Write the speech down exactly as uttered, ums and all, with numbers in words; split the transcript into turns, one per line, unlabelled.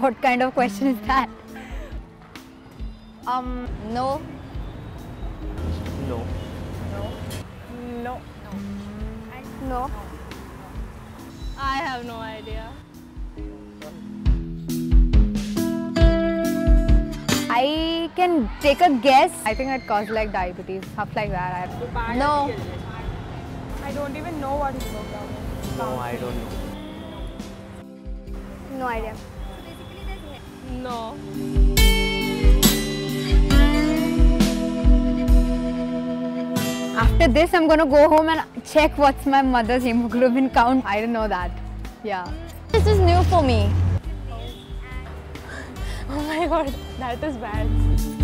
What kind of question is that?
Um, no.
No.
No. No.
No.
I have no idea.
I can take a guess. I think it causes like diabetes, stuff like that. I
No.
I don't even know what haemoglobin is.
No, I don't know.
No idea.
No.
After this, I'm gonna go home and check what's my mother's hemoglobin count. I didn't know that. Yeah.
This is new for me.
Oh my god, that is bad.